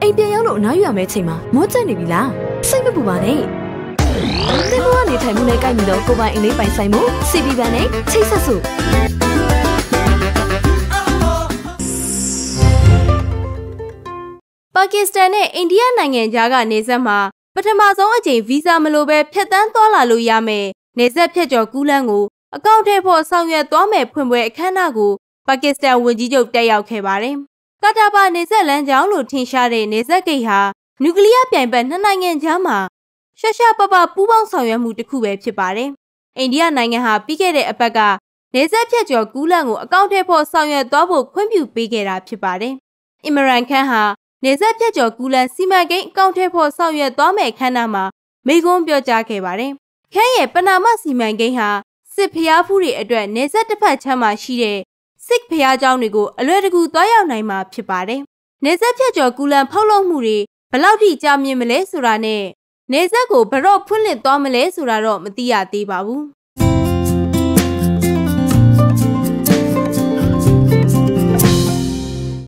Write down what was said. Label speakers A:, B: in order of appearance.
A: အိမ်ပြန်ရောက်လို့အနားယူရမယ့်အချိန်မှာမောကျနေပြီလားစိတ်မပူပါနဲ့သင်ဘဝနေထိုင်မှုနဲ့ကိုက်ညီသောကိုပိုင်အင်လေးပိုင်ဆိုင်မှု CP ဘဏ်နဲ့ချိတ်ဆက်စို့
B: ပါကစ္စတန်နဲ့အိန္ဒိယနိုင်ငံကြားကနေဆက်မှာပထမဆုံးအကြိမ်ဗီဇာမလိုပဲဖြတ်တန်းသွားလာလို့ရမယ်နေဆက်ဖြတ်ကျော်ကူးလန်းကိုအကောင့်ထဲဖို့ဆောင်ရွက်သွားမယ်ဖွင့်ပွဲအခမ်းအနားကိုပါကစ္စတန်ဝန်ကြီးချုပ်တက်ရောက်ခဲ့ပါတယ်။ကာတာပါနေဆက်လမ်းကြောင်းလို့ထင်ရှားတဲ့နေဆက်ဂိတ်ဟာနျူကလ িয়ার ပြိုင်ဘက်နှစ်နိုင်ငံကြားမှာရှာရှာပပပူးပေါင်းဆောင်ရွက်မှုတစ်ခုပဲဖြစ်ပါတယ်။အိန္ဒိယနိုင်ငံဟာပြီးခဲ့တဲ့အပတ်ကနေဆက်ဖြတ်ကျော်ကူးလန်းကိုအကောင့်ထဲဖို့ဆောင်ရွက်သွားဖို့ခွင့်ပြုပေးခဲ့တာဖြစ်ပါတယ်။အင်မရန်ခန်းဟာနေဆက်ဖြတ်ကျော်ကူးလန်းစီမံကိန်းအကောင့်ထဲဖို့ဆောင်ရွက်သွားမယ့်အခမ်းအနားမှာမိန့်ခွန်းပြောကြားခဲ့ပါတယ်။ခန်းရဲ့ပနာမစီမံကိန်းဟာစစ်ဖျားဖူးတွေအတွက်နေဆက်တစ်ဖက်ချမ်းမှာရှိတဲ့စစ်ဖျားကျောင်းတွေကိုအလွယ်တကူသွားရောက်နိုင်မှာဖြစ်ပါတယ်။နေဆက်ဖြတ်ကျော်ကူးလန်းဖောက်လုပ်မှုတွေဘယ်လောက်ထိကြာမြင့်မလဲဆိုတာနဲ့နေဆက်ကိုဘယ်တော့ဖွင့်လှစ်သွားမလဲဆိုတာတော့မသိရသေးပါဘူး။